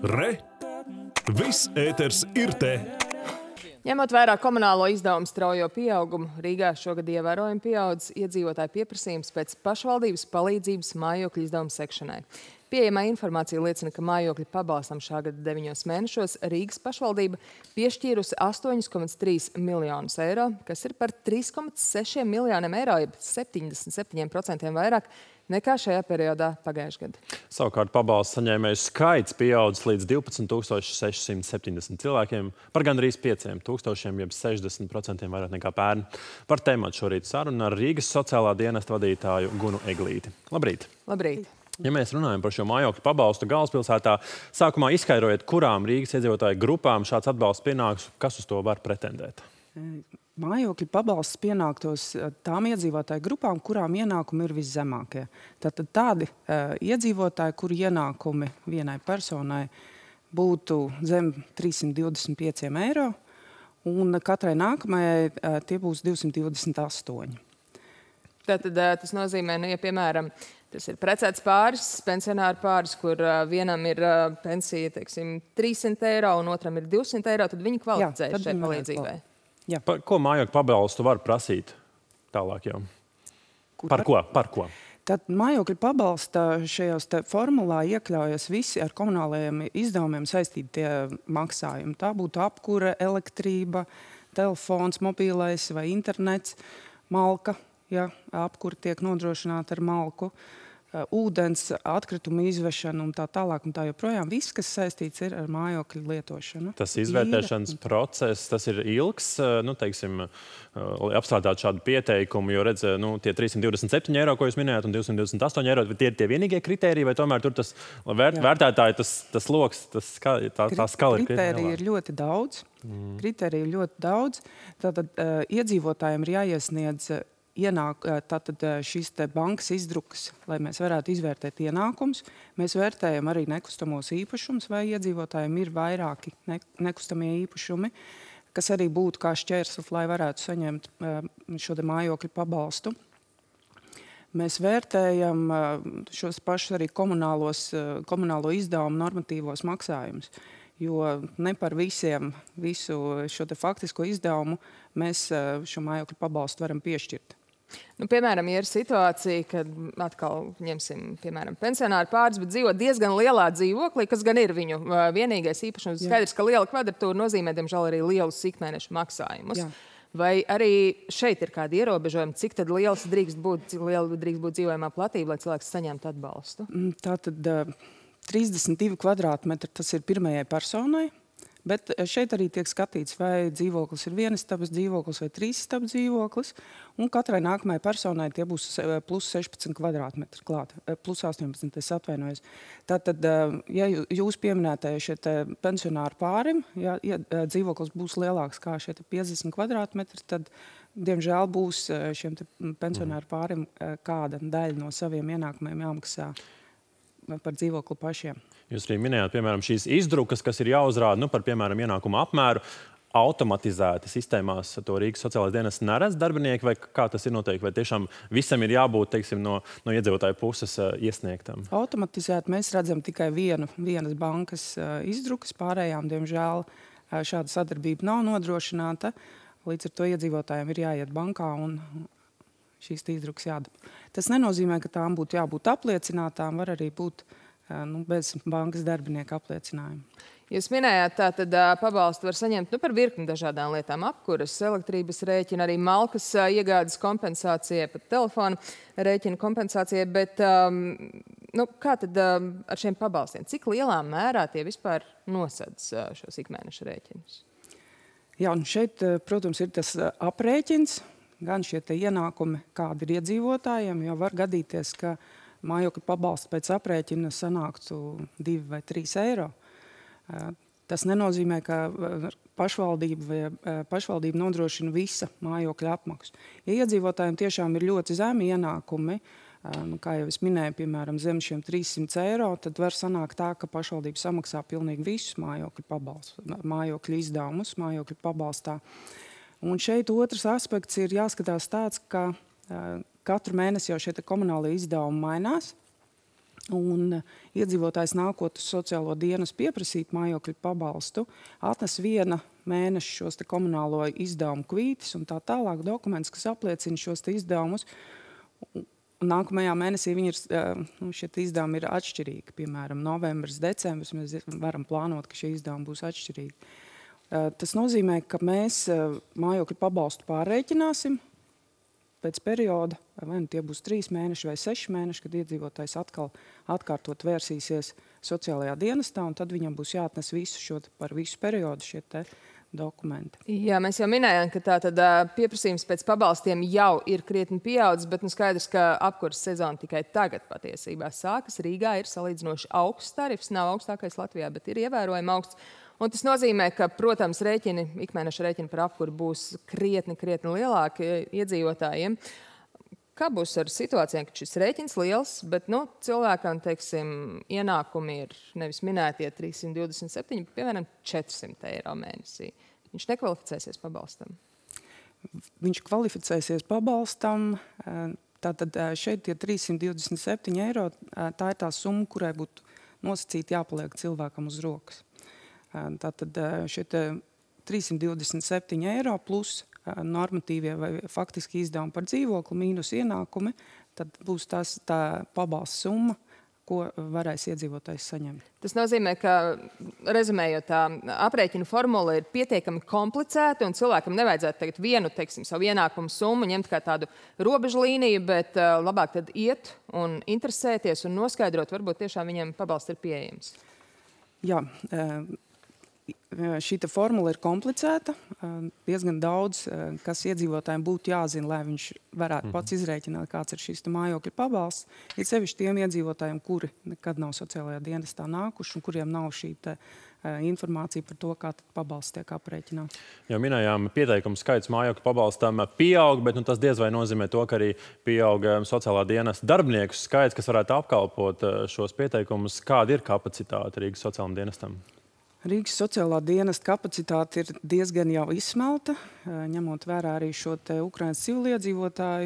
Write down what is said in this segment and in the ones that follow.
Re! Viss ēters ir te! Ņemot vērā komunālo izdevumu straujo pieaugumu, Rīgā šogad ievērojami pieaudzis iedzīvotāju pieprasījums pēc pašvaldības palīdzības mājokļu izdevumu sekšanai. Pieejamā informācija liecina, ka mājokļu pabalstam šā gada 9 mēnešos Rīgas pašvaldība piešķīrusi 8,3 miljonus eiro, kas ir par 3,6 miljoniem eiro, jeb 77% vairāk nekā šajā periodā pagājušajā gadā. Savukārt pabalstu saņēmēju skaits pieaudzis līdz 12 670 cilvēkiem, par gandrīz 5 000, jeb 60% vairāk nekā pērn. Par tematu šorīt saruna ar Rīgas sociālā dienesta vadītāju Gunu Eglīti. Labrīt! Labrīt! Ja mēs runājam par šo mājokļu pabalstu galvaspilsētā, sākumā izskaidrojiet, kurām Rīgas iedzīvotāju grupām šāds atbalsts pienāks, kas uz to var pretendēt? Mājokļu pabalsts pienāktos tām iedzīvotāju grupām, kurām ienākumi ir viszemākie. Tātad tādi iedzīvotāji, kuru ienākumi vienai personai būtu zem 325 eiro, un katrai nākamajai tie būs 228. Tātad tas nozīmē, ja piemēram, tas ir precēts pāris, pensionāru pāris, kur vienam ir pensija, teiksim, 300 eiro un otram ir 200 eiro, tad viņi kvalificē šai palīdzībai. Par ko mājokļu pabalstu var prasīt tālāk jau? Par ko? Tad mājokļu pabalsta šajos formulā iekļaujas visi ar komunālajiem izdevumiem saistītie maksājumi. Tā būtu apkure, elektrība, telefons, mobilais vai internets, malka, ja apkure tiek nodrošināta ar malku, ūdens, atkritumu izvešana un tā tālāk un tā joprojām. Viss, kas saistīts ir ar mājokļu lietošanu. Tas izvērtēšanas process, tas ir ilgs, teiksim, apstrādāt šādu pieteikumu, jo redz, tie 327 eiro, ko jūs minējāt, un 228 eiro, tie ir tie vienīgie kritēriji, vai tomēr tur tas vērtētāji, tas loks, tā skala ir kritēriji ir ļoti daudz. Kritēriji ir ļoti daudz. Tātad iedzīvotājiem ir jāiesniedz tātad šīs bankas izdrukas, lai mēs varētu izvērtēt ienākums. Mēs vērtējam arī nekustamos īpašumus, vai iedzīvotājiem ir vairāki nekustamie īpašumi, kas arī būtu kā šķērslis, lai varētu saņemt šo mājokļu pabalstu. Mēs vērtējam šos pašus arī komunālo izdevumu normatīvos maksājumus, jo ne par visu šo faktisko izdevumu mēs šo mājokļu pabalstu varam piešķirt. Piemēram, ja ir situācija, kad atkal ņemsim, piemēram, pensionāru pāris, bet dzīvo diezgan lielā dzīvoklī, kas gan ir viņu vienīgais īpašums. Skaidrs, ka liela kvadratūra nozīmē, diemžēl, arī lielus ikmēnešu maksājumus. Vai arī šeit ir kādi ierobežojumi, cik tad liels drīkst būt dzīvojamā platība, lai cilvēks saņemtu atbalstu? Tātad 32 kvadrātmetri tas ir pirmajai personai. Bet šeit arī tiek skatīts, vai dzīvoklis ir vienistabas dzīvoklis vai trīsistabas dzīvoklis, un katrai nākamajai personai tie būs plus 16 kvadrātmetri klāt, plus 18, es atvainojos. Tātad, ja jūs pieminētāji šie pensionāru pārim, ja dzīvoklis būs lielāks kā šie 50 kvadrātmetri, tad, diemžēl, būs šiem pensionāru pārim kāda daļa no saviem ienākumiem jāmaksā par dzīvokli pašiem. Jūs arī minējāt, piemēram, šīs izdrukas, kas ir jāuzrāda par, piemēram, ienākumu apmēru, automatizēti sistēmās to Rīgas sociālās dienas neredz darbinieki, vai kā tas ir noteikti? Vai tiešām visam ir jābūt, teiksim, no iedzīvotāju puses iesniegtam? Automatizēti mēs redzam tikai vienas bankas izdrukas, pārējām, diemžēl, šāda sadarbība nav nodrošināta. Līdz ar to iedzīvotājiem ir jāiet bankā un šīs izdrukas jādara. Tas nenozīmē, ka tām būtu jābūt apliecinātām, var arī būt bez bankas darbinieka apliecinājuma. Jūs minējāt, tātad pabalstu var saņemt par virkni dažādām lietām, apkuras, elektrības rēķina, arī malkas iegādes kompensācija, pat telefona rēķina kompensācija, bet kā tad ar šiem pabalstiem? Cik lielā mērā tie vispār nosedz šos ikmēneša rēķinus? Jā, un šeit, protams, ir tas aprēķins, gan šie ienākumi, kādi ir iedzīvotājiem, jo var gadīties, ka mājokļu pabalsts pēc aprēķina sanāktu 2 vai 3 eiro. Tas nenozīmē, ka pašvaldība nodrošina visa mājokļa apmaksu. Ja iedzīvotājiem tiešām ir ļoti zemi ienākumi, kā jau es minēju, piemēram, zem šiem 300 eiro, tad var sanākt tā, ka pašvaldība samaksā pilnīgi visus mājokļu izdevumus, mājokļu pabalstā. Un šeit otrs aspekts ir jāskatās tāds, ka katru mēnesi jau šie komunālie izdevumi mainās. Un iedzīvotājs nākot uz sociālo dienas pieprasīt mājokļu pabalstu, atnes viena mēneša šos te komunālo izdevumu kvītis un tā tālāk dokumentus, kas apliecina šos te izdevumus. Nākamajā mēnesī šie izdevumi ir atšķirīgi. Piemēram, novembris, decembris, mēs varam plānot, ka šie izdevumi būs atšķirīgi. Tas nozīmē, ka mēs mājokļu pabalstu pārreikināsim pēc perioda, vai nu tie būs 3 mēneši vai 6 mēneši, kad iedzīvotājs atkal atkārtot vērsīsies sociālajā dienestā, un tad viņam būs jāatnes par visu periodu šie te dokumenti. Jā, mēs jau minējām, ka tātad pieprasījums pēc pabalstiem jau ir krietni pieaudzis, bet skaidrs, ka apkures sezona tikai tagad patiesībā sākas. Rīgā ir salīdzinoši augsts tarifs, nav augstākais Latvijā, bet ir ievērojami augsts. Un tas nozīmē, ka, protams, ikmēneša rēķini par apkuri būs krietni lielāki iedzīvotājiem. Kā būs ar situācijām, ka šis rēķins liels, bet cilvēkam, teiksim, ienākumi ir nevis minētie 327, bet, piemēram, 400 eiro mēnesī? Viņš nekvalificēsies pabalstam? Viņš kvalificēsies pabalstam. Tātad šeit tie 327 eiro, tā ir tā summa, kurai būtu nosacīti jāpaliek cilvēkam uz rokas. Tātad šie 327 eiro plus normatīvie vai faktiski izdevumi par dzīvokli mīnus ienākumi, tad būs tā pabalsta summa, ko varēs iedzīvotājs saņemt. Tas nozīmē, ka, rezumējot, tā aprēķina formula ir pietiekami komplicēta un cilvēkam nevajadzētu tagad vienu, teiksim, savu ienākumu summu ņemt kā tādu robežu līniju, bet labāk tad iet un interesēties un noskaidrot, varbūt tiešām viņam pabalsts ir pieejams. Jā, šī formula ir komplicēta, diezgan daudz, kas iedzīvotājiem būtu jāzina, lai viņš varētu pats izrēķināt, kāds ir šis mājokļa pabalsts. Ir sevišķi tiem iedzīvotājiem, kuri nekad nav sociālajā dienestā nākuši un kuriem nav šī informācija par to, kā pabalsts tiek aprēķināts. Jau minējām, pieteikumu skaits mājokļa pabalstam pieaug, bet tas diez vai nozīmē to, ka arī pieaug sociālā dienesta darbinieku skaits, kas varētu apkalpot šos pieteikumus. Kāda ir kapacitāte Rīgas sociālajam dienestam? Rīgas sociālā dienesta kapacitāte ir diezgan jau izsmelta, ņemot vērā arī šo Ukrainas civiliedzīvotāju,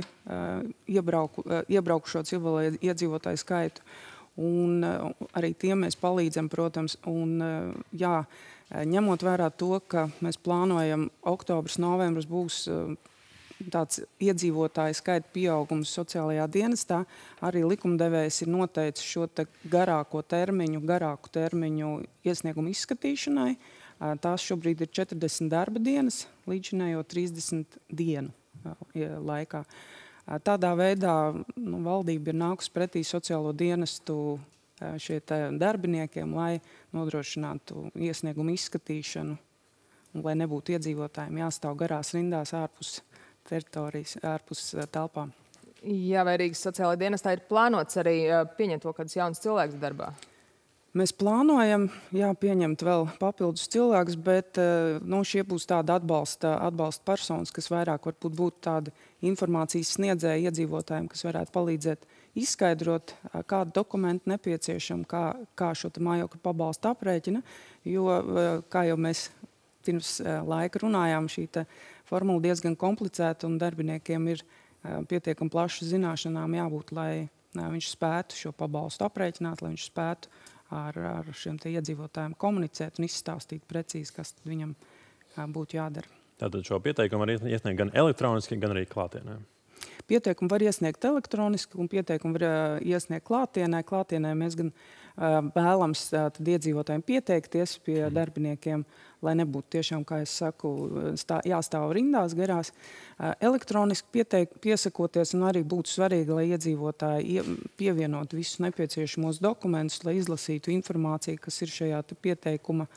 iebraukušo civiliedzīvotāju skaitu. Un arī tiem mēs palīdzam, protams. Un, jā, ņemot vērā to, ka mēs plānojam oktobris, novembris būs tāds iedzīvotāju skaita pieaugums sociālajā dienestā, arī likumdevējs ir noteicis šo garāku termiņu iesniegumu izskatīšanai. Tās šobrīd ir 40 darba dienas, līdzinējo 30 dienu laikā. Tādā veidā valdība ir nākusi pretī sociālo dienestu šie darbiniekiem, lai nodrošinātu iesniegumu izskatīšanu, un lai nebūtu iedzīvotājiem jāstāv garās rindās ārpus teritorijas, ārpus telpām. Jā, vai Rīgas sociālajā dienestā ir plānots arī pieņemt vēl kādus jaunus cilvēkus darbā? Mēs plānojam, pieņemt vēl papildus cilvēkus, bet šie būs tādi atbalsta personas, kas vairāk varbūt būtu tādi informācijas sniedzēji iedzīvotājiem, kas varētu palīdzēt izskaidrot, kādu dokumentu nepieciešam, kā šo mājokļu pabalstu aprēķina, jo, kā jau mēs pirms laika runājām, šī formula diezgan komplicēta un darbiniekiem ir pietiekami plašas zināšanām jābūt, lai viņš spētu šo pabalstu aprēķināt, lai viņš spētu ar šiem iedzīvotājiem komunicēt un izstāstīt precīzi, kas viņam būtu jādara. Tātad šo pieteikumu var iesniegt gan elektroniski, gan arī klātienē? Pieteikumu var iesniegt elektroniski un pieteikumu var iesniegt klātienē. Klātienē mēs gan vēlams iedzīvotājiem pieteikties pie darbiniekiem, lai nebūtu tiešām, kā es saku, jāstāv rindās garās. Elektroniski piesakoties un arī būtu svarīgi, lai iedzīvotāji pievienot visus nepieciešamos dokumentus, lai izlasītu informāciju, kas ir šajā pieteikuma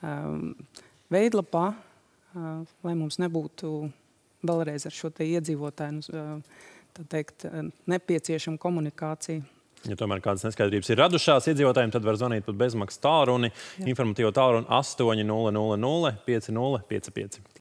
veidlapā, lai mums nebūtu vēlreiz ar šo iedzīvotāju nepieciešama komunikācija. Ja tomēr kādas neskaidrības ir radušās iedzīvotājiem, tad var zvanīt pat bezmaksas tālruni, informatīvo tālruni 800 5055.